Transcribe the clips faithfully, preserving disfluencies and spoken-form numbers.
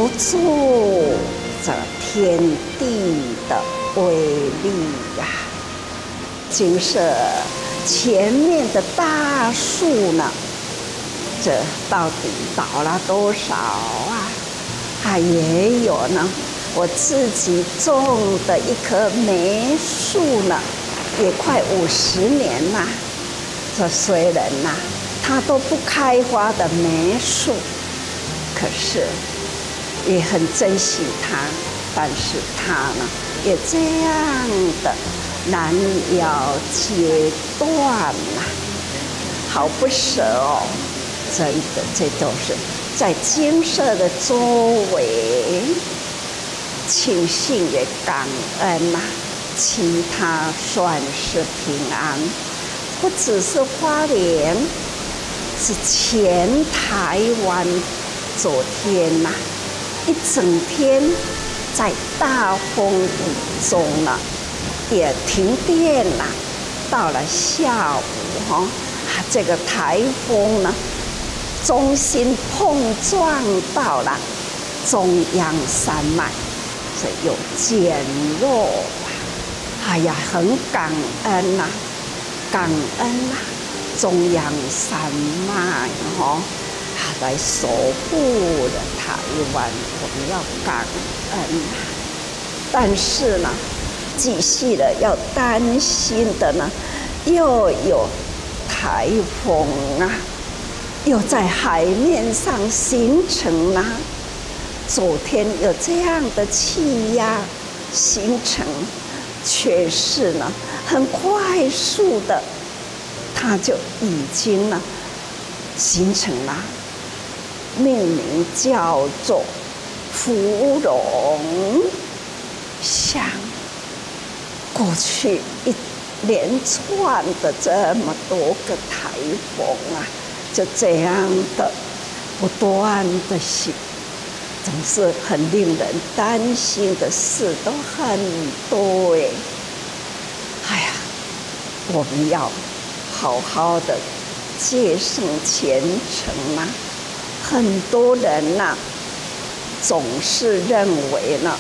住这天地的威力呀、啊！金色前面的大树呢，这到底倒了多少啊？还也有呢，我自己种的一棵梅树呢，也快五十年啦。这虽然呐、啊，它都不开花的梅树，可是也很珍惜它。但是它呢，也这样的难要截断呐、啊，好不舍哦！真的，这都是在金色的周围，庆幸也感恩呐、啊，其他算是平安。不只是花莲，是全台湾。昨天呐、啊，一整天在大风雨中呢，也停电了。到了下午哈、哦，这个台风呢，中心碰撞到了中央山脉，所以又减弱了。哎呀，很感恩呐、啊，感恩呐、啊，中央山脉哈。来守护了台湾，我们要感恩。但是呢，继续的要担心的呢，又有台风啊，又在海面上形成啊。昨天有这样的气压形成，却是呢很快速的，它就已经呢形成了。命名叫做芙蓉，像过去一连串的这么多个台风啊，就这样的不断的行，总是很令人担心的事都很多哎。哎呀，我们要好好的戒慎虔诚啊。很多人呐、啊，总是认为呢，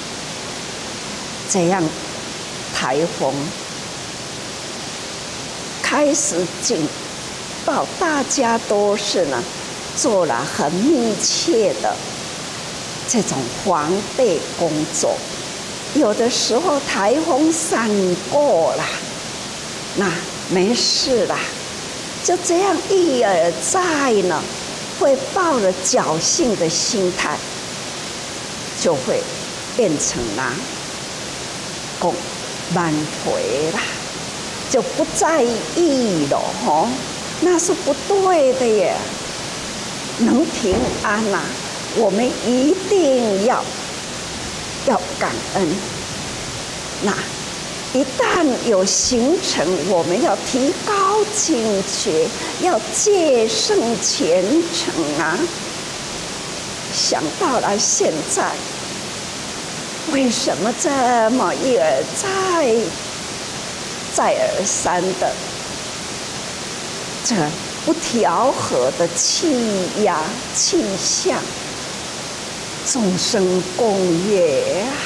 这样台风开始警报，大家都是呢做了很密切的这种防备工作。有的时候台风闪过了，那没事啦，就这样一而再呢。会抱着侥幸的心态，就会变成啦，拱挽回啦，就不在意了吼，那是不对的耶。能平安呐、啊，我们一定要要感恩。那一旦有形成，我们要提高警觉，要戒慎虔诚啊！想到了现在，为什么这么一而再、再而三的这不调和的气压、气象，众生共业啊！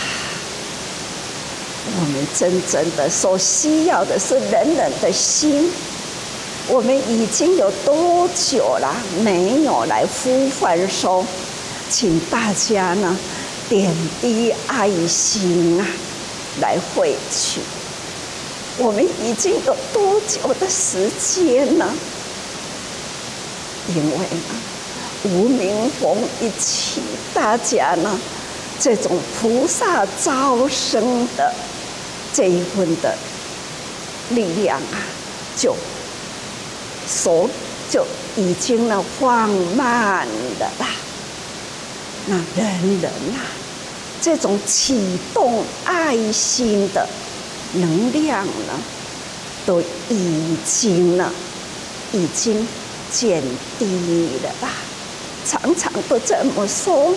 我们真正的所需要的是人人的心。我们已经有多久了没有来呼唤说，请大家呢点滴爱心啊，来汇去。我们已经有多久的时间呢？因为呢，无名逢一起，大家呢这种菩萨招生的这一份的力量啊，就所就已经呢放慢了啦。那人人啊，这种启动爱心的能量呢，都已经呢，已经减低了啦。常常都这么说，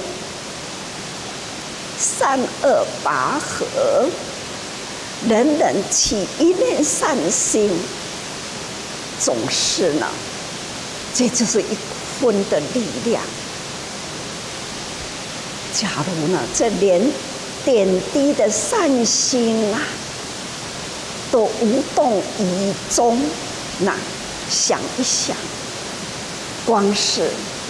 善恶拔河，人人起一念善心，总是呢，这就是一分的力量。 假如呢，这连点滴的善心啊，都无动于衷，那想一想，光是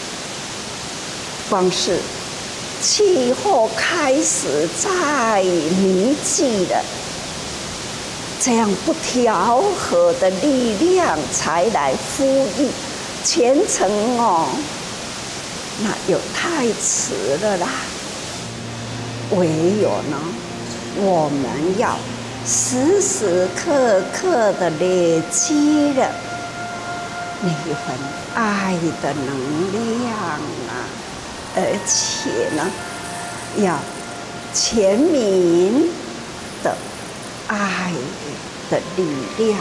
光是气候开始在凝聚了，这样不调和的力量才来呼吁虔诚哦，那又太迟了啦。唯有呢，我们要时时刻刻的累积了那一份爱的能量啊，而且呢，要全民的爱的力量，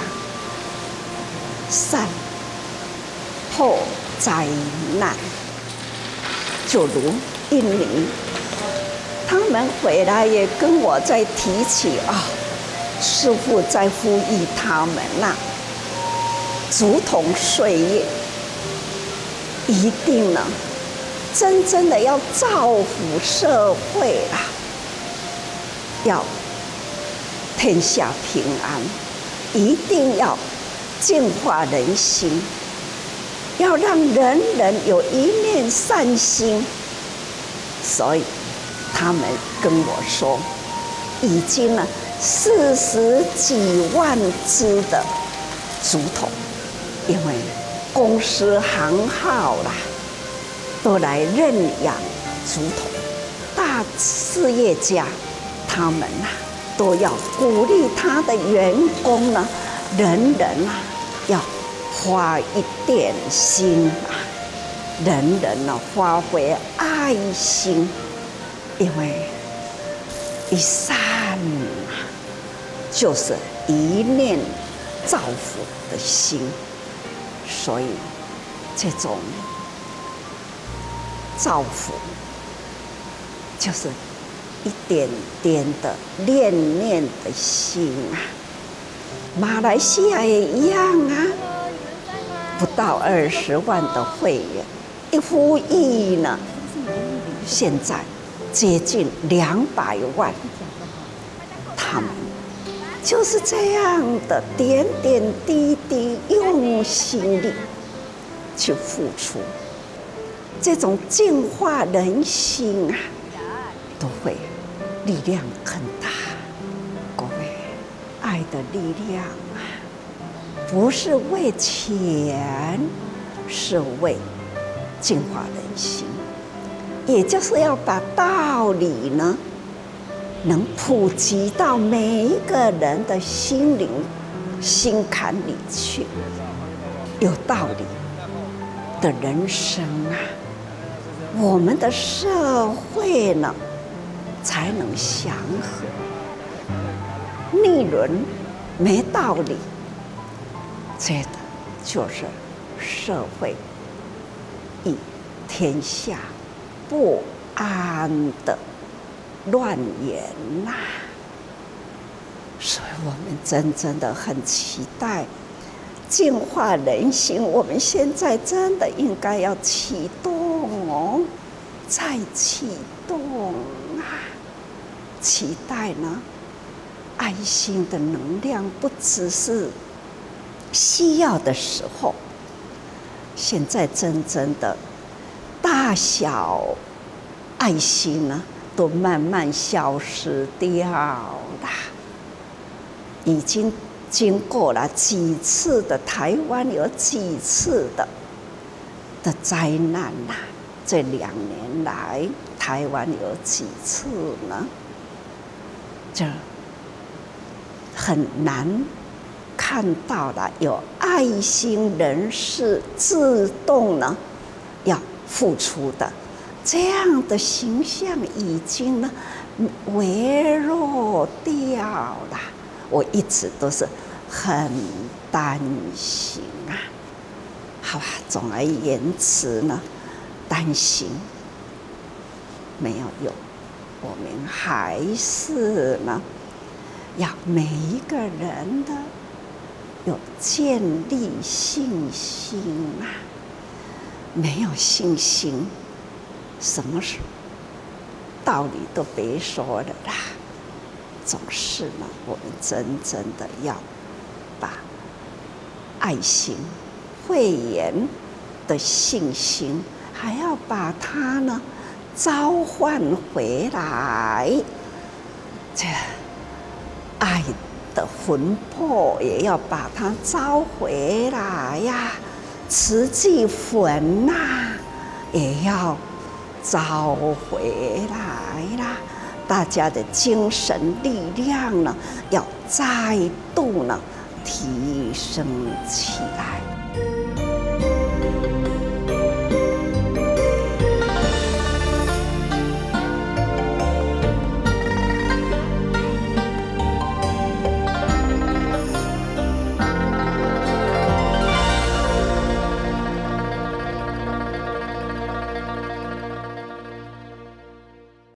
善后灾难。就如印尼，他们回来也跟我在提起啊，师父在呼吁他们呐、啊，竹筒岁月一定呢，真正的要造福社会啦，要天下平安，一定要净化人心，要让人人有一念善心。所以他们跟我说，已经呢四十几万只的竹筒，因为公司行号啦，都来认养竹筒，大事业家他们呐、啊，都要鼓励他的员工呢，人人啊要花一点心啊，人人呢发挥爱心，因为一善啊，就是一念造福的心，所以这种造福就是一点点的念念的心啊。马来西亚也一样啊，不到二十万的会员，一呼吁呢，现在接近两百万，他们就是这样的点点滴滴用心力去付出，这种净化人心啊，都会力量很大。各位，爱的力量啊，不是为钱，是为净化人心，也就是要把道理呢，能普及到每一个人的心灵、心坎里去。有道理的人生啊，我们的社会呢，才能祥和。逆伦没道理，这个就是社会以天下不安的乱言呐、啊。所以我们真正的很期待净化人心，我们现在真的应该要启动哦，再启动啊！期待呢，爱心的能量不只是需要的时候，现在真正的大小爱心呢，都慢慢消失掉了。已经经过了几次的台湾有几次的的灾难呐、啊，这两年来台湾有几次呢？这很难看到了有爱心人士自动呢要付出的这样的形象，已经呢微弱掉了。我一直都是很担心啊。好吧，总而言之呢，担心没有用，我们还是呢，要每一个人的有建立信心啊。没有信心，什么事道理都别说了啦。总是呢，我们真正的要把爱心、慧眼的信心，还要把它呢召唤回来。这爱的魂魄也要把它召回来呀，慈济魂呐、啊，也要召回来啦。大家的精神力量呢，要再度呢提升起来。